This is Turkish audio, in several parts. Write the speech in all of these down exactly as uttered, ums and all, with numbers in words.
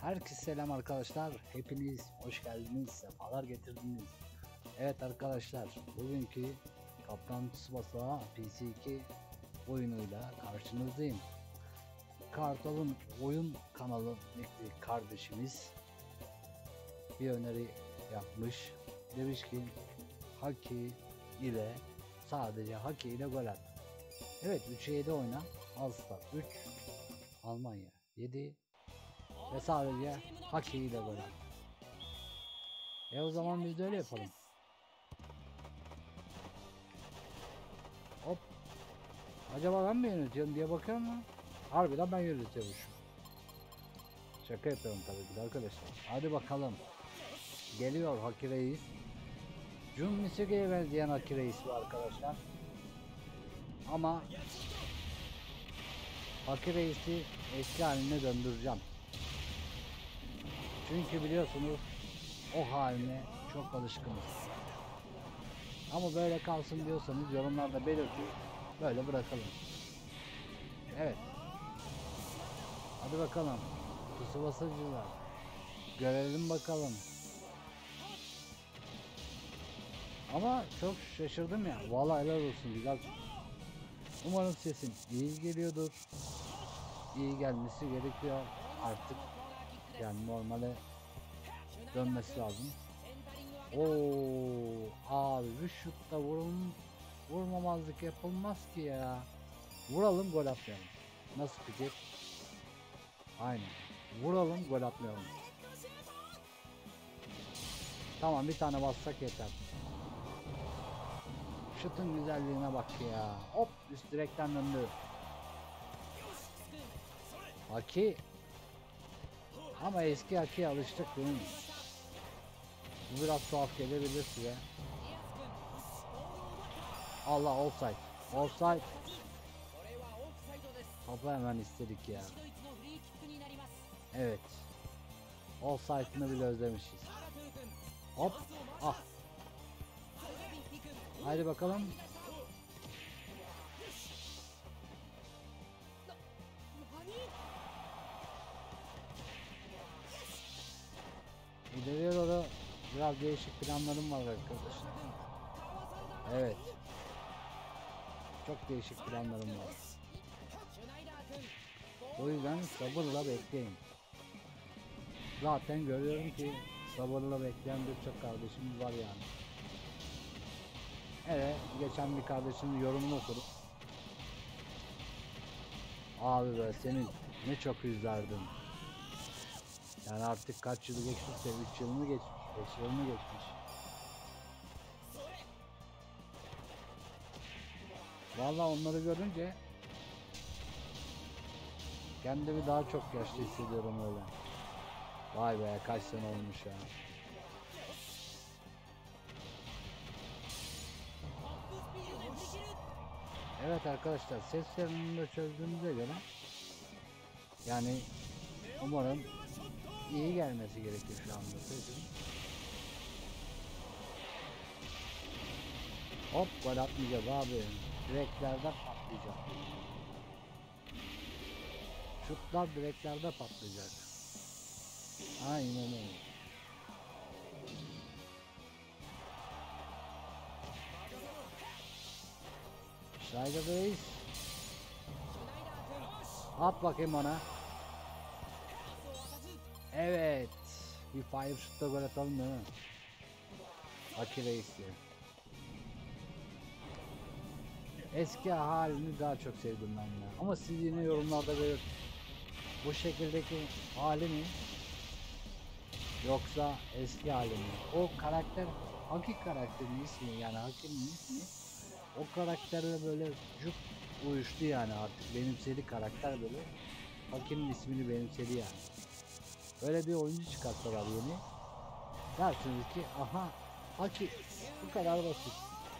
Herkese selam arkadaşlar. Hepiniz hoş geldiniz. Sefalar getirdiniz. Evet arkadaşlar, bugünkü Kaptan Tsubasa P C iki oyunuyla karşınızdayım. Kartal'ın oyun kanalı kardeşimiz bir öneri yapmış. Demiş ki Haki ile sadece Haki ile gol at. Evet, üçe yedi oyna. Alstar üç, Almanya yedi ve sadece Haki ile gol at. E o zaman biz de öyle yapalım. Hop. Acaba ben mi yönetiyorum diye bakıyorum ama harbiden ben yönetiyormuşum. Şaka yapıyorum tabii ki de arkadaşlar. Hadi bakalım. Geliyor Haki Reis. Jun Misugi'ye benzeyen Haki Reis bu arkadaşlar. Ama Haki Reis'i eski haline döndüreceğim. Çünkü biliyorsunuz o haline çok alışkınız. Ama böyle kalsın diyorsanız yorumlarda belirtin, böyle bırakalım. Evet. Hadi bakalım. Tsubasa'cılar. Görelim bakalım. Ama çok şaşırdım ya. Vallahi helal olsun, güzel. Umarım sesim iyi geliyordur. İyi gelmesi gerekiyor artık. Yani normale dönmesi lazım. Oo abi, bir şutta vurun, vurmamazlık yapılmaz ki ya. Vuralım, gol atmayalım. Nasıl fikir? Aynen. Vuralım, gol atmayalım. Tamam, bir tane bassak yeter. Şutun güzelliğine bak ya. Hop, üst direkten döndü. Haki. Ama eski Haki'ye alıştık benim. Bu biraz tuhaf gelebilir size. Allah, offside. Offside. Topu hemen istedik ya. Evet. Offside'ını bile özlemişiz. Hop. Ah. Haydi bakalım. İleriye doğru biraz değişik planlarım var arkadaşlar. Evet. Çok değişik planlarım var. O yüzden sabırla bekleyin. Zaten görüyorum ki sabırla bekleyen birçok kardeşimiz var yani. Evet, geçen bir kardeşimin yorumunu okudum. Abi be, seni ne çok izlerdim. Yani artık kaç yılı geçmişse, üç yılını geçmiş, beş yılını geçmiş. Vallahi onları görünce kendimi daha çok yaşlı hissediyorum öyle. Vay be, kaç sene olmuş ya. Evet arkadaşlar, ses sorununu da çözdüğümüze göre yani umarım iyi gelmesi gerekir şu anda sesin. Hop, gol atmayacağız abi. Direklerde patlayacak. Şutlar direklerde patlayacak. Aynen öyle. Schneider Reis. At bakayım ona. Evet. Bir fire shoot'ta gol atalım değil mi? Haki Reis'i. Eski halini daha çok sevdim ben ya. Ama siz yine yorumlarda böyle bu şekildeki hali mi? Yoksa eski hali mi? O karakter, Haki karakterin ismi, yani Haki'nin ismi o karakterle böyle cuk uyuştu yani, artık benimsedi karakter, böyle Haki'nin ismini benimsedi yani. Böyle bir oyuncu çıkarttılar yeni. Dersiniz ki aha Haki, bu kadar basit.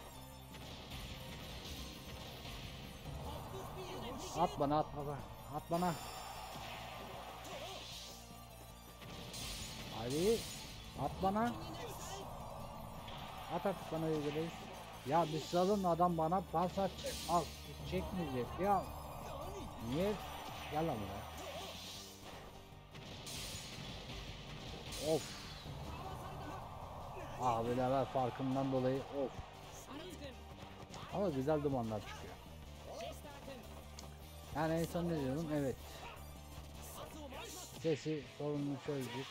At bana, at bana, at bana. Hadi at bana. At artık bana ilgili. Ya bir salın, adam bana pas atacak. Al, çekmeyecek ya. Niye? Gel lan buraya. Of. Abi level farkından dolayı of. Ama güzel dumanlar çıkıyor. Yani en son ne diyorum? Evet. Sesi sorununu çözdük.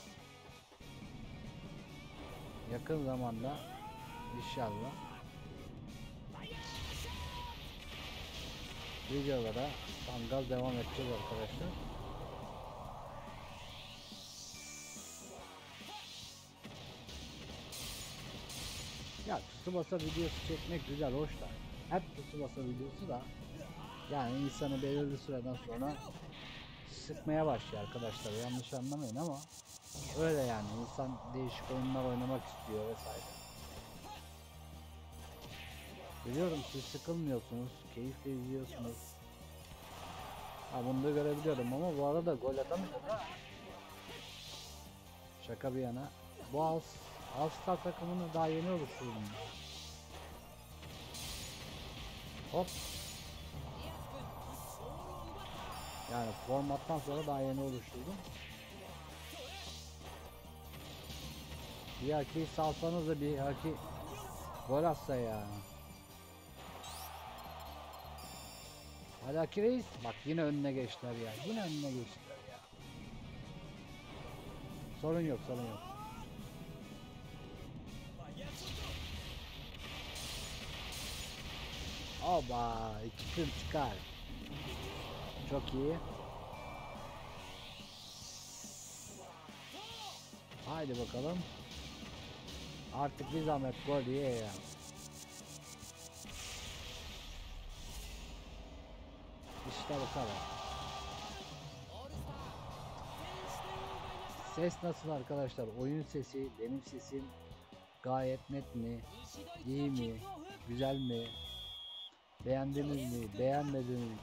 Yakın zamanda inşallah videolara tam gaz devam edeceğiz arkadaşlar. Ya Tsubasa videosu çekmek güzel, hoş da. Hep Tsubasa videosu da yani insanı belirli süreden sonra sıkmaya başlıyor arkadaşlar. Yanlış anlamayın ama öyle yani, insan değişik oyunlar oynamak istiyor vesaire. Biliyorum siz sıkılmıyorsunuz, keyifle izliyorsunuz. Ha, bunu da görebiliyorum ama bu arada gol atamıyor da. Şaka bir yana. Bu All, All Star takımını daha yeni oluşturdum. Hop. Yani formattan sonra daha yeni oluşturdum. Bir haki salsanız da bir haki gol atsa ya. Hadi Haki Reis. Bak yine önüne geçtiler ya. Yine önüne geçtiler ya. Sorun yok, sorun yok. Oba, iki kır çıkar. Çok iyi. Haydi bakalım. Artık bir zahmet gol diye ya. İşte bu kadar. Ses nasıl arkadaşlar? Oyun sesi, benim sesim gayet net mi? İyi mi? Güzel mi? Beğendiniz mi? Beğenmediniz mi?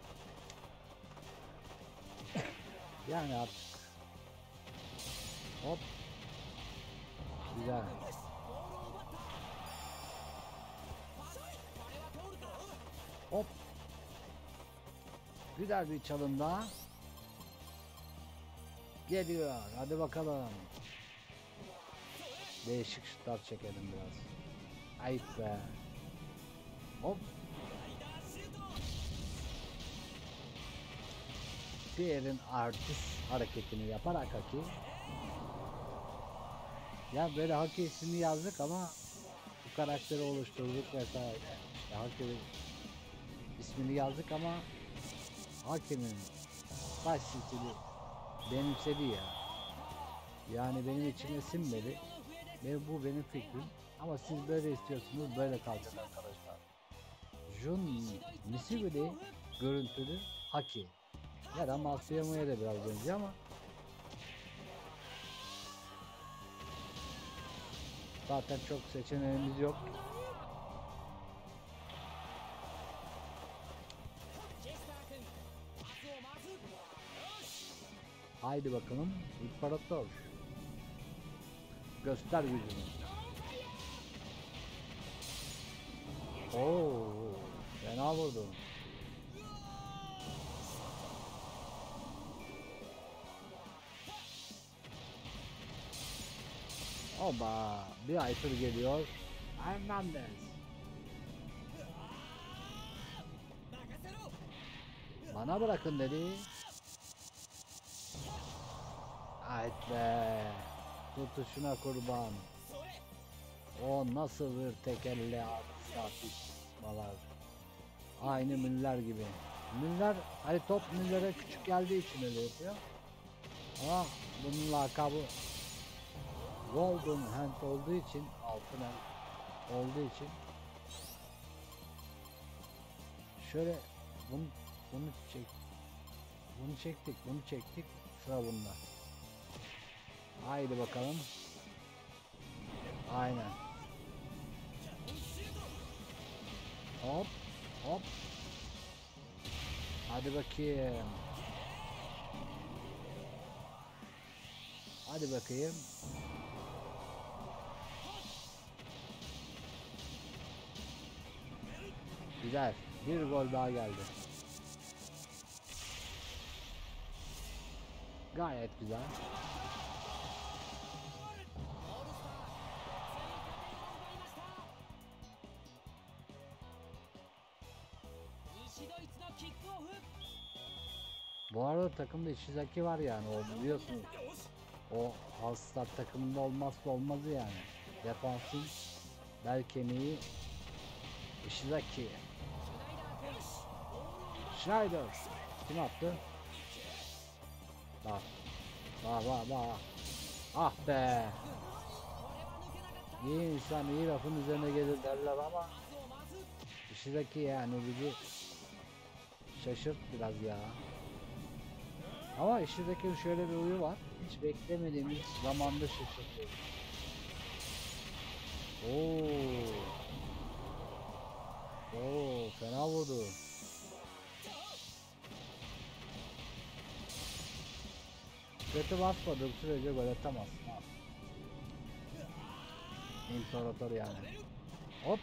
Yani artık. Hop. Güzel. Hop. Güzel bir çalım daha. Geliyor. Hadi bakalım. Değişik şutlar çekelim biraz. Ayıp be. Hop. Pierre'in artist hareketini yaparak Haki. Ya böyle Haki ismini yazdık ama bu karakteri oluşturduk vesaire. İşte Haki ismini yazdık ama Haki'nin baş stili benimsedi ya. Yani benim içime sinmedi. Ve bu benim fikrim. Ama siz böyle istiyorsunuz, böyle kalacak arkadaşlar. Jun Nishiguri görüntülü Haki. Ya da Matsuyamo'ya da biraz benziyor ama zaten çok seçeneğimiz yok. Haydi bakalım İmparator. Göster gücünü. Oo, fena vurdu. Oba, bir Aytır geliyor. Hernandez. Bana bırakın dedi. Hayt be. Tutuşuna kurban. O nasıl bir tekerle atışmalar. Aynı Müller gibi. Müller, hani top Müller'e küçük geldiği için öyle yapıyor. Ama bunun lakabı Golden Hand olduğu için, altın hand olduğu için şöyle bunu bunu çek bunu çektik, bunu çektik, sıra bunda. Haydi bakalım. Aynen. Hop hop. Hadi bakayım. Hadi bakayım. Güzel. Bir gol daha geldi. Gayet güzel. Bu arada takımda Ishizaki var yani, o biliyorsunuz. O All-Star takımında olmazsa olmazı yani. Defansın bel kemiği Ishizaki. Schneider. Kim attı? Bak. Bak bak bak. Ah be. İyi insan iyi lafın üzerine gelir derler ama Ishizaki yani bizi şaşırt biraz ya. Ama Ishizaki'nin şöyle bir huyu var. Hiç beklemediğimiz zamanda şaşırtıyor. Oo. Oo, fena vurdu. Kötü basmadığım sürece gol atamazsın abi. İmparator yani. Hop.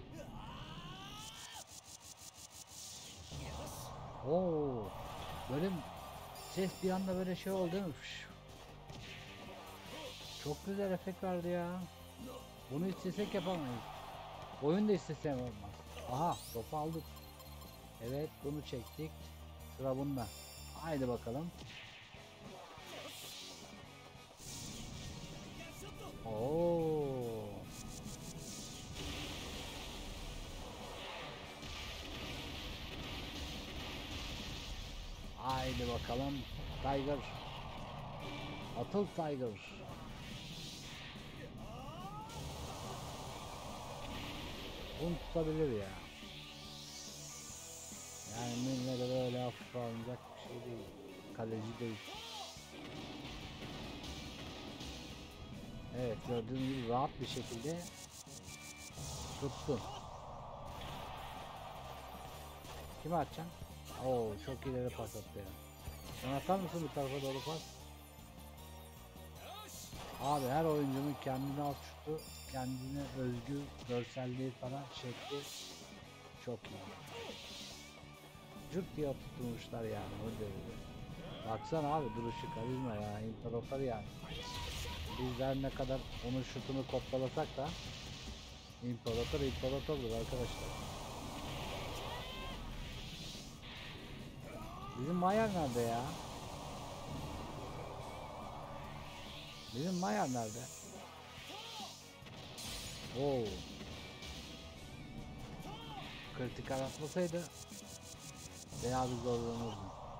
Oo. Böyle ses bir anda böyle şey oldu değil mi? Fış. Çok güzel efekt verdi ya. Bunu istesek yapamayız. Oyun da istesem olmaz. Aha, topu aldık. Evet, bunu çektik. Sıra bunda. Haydi bakalım. Oo. Haydi bakalım. Tiger. Atıl Tiger. Bunu tutabilir ya. Yani Milner'e böyle hafif alınacak bir şey değil. Kaleci değil. Evet, gördüğünüz gibi rahat bir şekilde tuttu. Kime atacaksın? Oo, çok ileri pas attı ya. Sen atar mısın bu tarafa doğru pas? Abi her oyuncunun kendine az şutu, kendine özgü görselliği falan şekli çok iyi. Cırt diye tutturmuşlar yani o derece. Baksana abi, duruşu, karizma ya, imparator yani. Bizler ne kadar onun şutunu kopyalasak da imparator imparatordur arkadaşlar. Bizim Mayer nerede ya? Bizim Mayer nerede? Oo. Kritik atmasaydı bayağı bir zorlanırdı.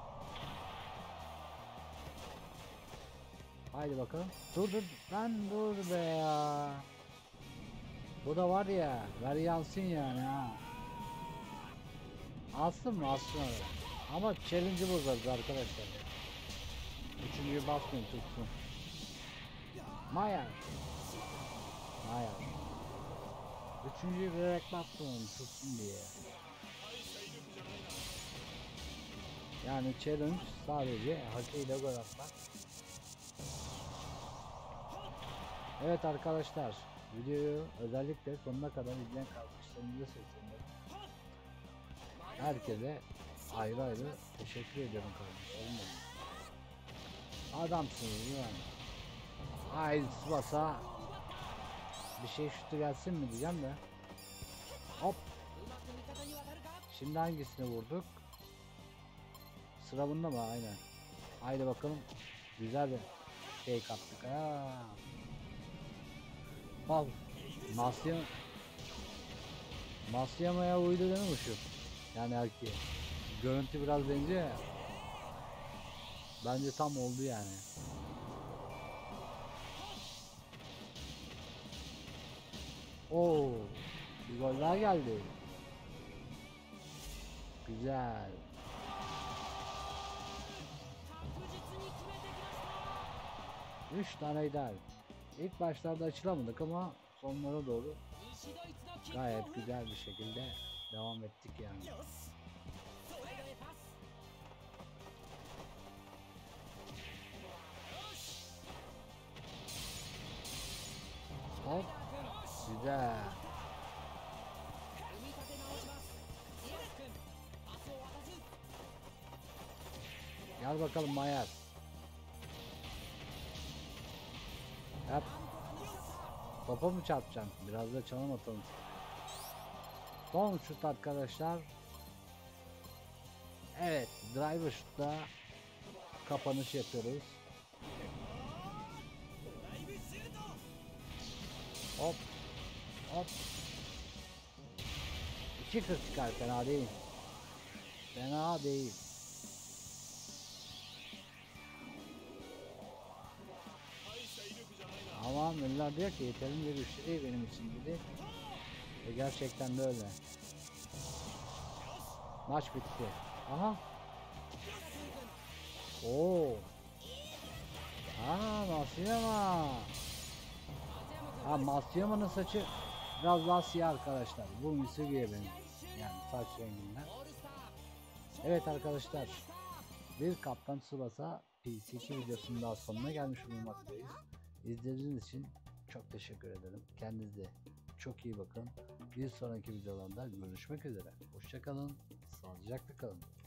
Haydi bakalım. Dur dur. Lan dur be ya. Bu da var ya. Ver yansın yani ha. Alsın mı? Alsın öyle. Ama challenge'ı bozarız arkadaşlar. Üçüncüyü basmayın, tutsun. Mayer. Mayer. Üçüncüyü bilerek basmayın, tutsun diye. Yani challenge sadece hakiyle gol atmak. Evet arkadaşlar, videoyu özellikle sonuna kadar izleyen kardeşlerimize sesleniyorum. Herkese ayrı ayrı teşekkür ediyorum kardeşlerim. Adamsınız yani. Haydi Tsubasa. Bir şey şutu gelsin mi diyeceğim de. Hop. Şimdi hangisini vurduk? Sıra bunda mı? Aynen. Haydi bakalım. Güzel bir şey kaptık. Ha. Al. Masya Masyama'ya uydu değil mi şu? Yani erkeğe. Görüntü biraz benziyor ya. Bence tam oldu yani. Oo, bir gol daha geldi. Güzel. Üç tane ideal. İlk başlarda açılamadık ama sonlara doğru gayet güzel bir şekilde devam ettik yani. Hop. Güzel. Gel bakalım Mayer. Yap. Topa mı çarpacaksın? Biraz da çalım atalım. Son şut arkadaşlar. Evet, driver şutla kapanış yapıyoruz. Hop. Hop. iki kırk çıkar, fena değil. Fena değil. Ama Müller diyor ki yeterli bir güçlü değil benim için dedi. Ve gerçekten de öyle. Maç bitti. Aha. Oo. Aa, Masuyama. Ha, Masuyama'nın saçı biraz daha siyah arkadaşlar. Bu Misugi'ye benim. Yani saç renginden. Evet arkadaşlar. Bir Kaptan Tsubasa P C iki videosunun daha sonuna gelmiş bulunmaktayız. İzlediğiniz için çok teşekkür ederim. Kendinize çok iyi bakın. Bir sonraki videolarda görüşmek üzere. Hoşça kalın. Sağlıcakla kalın.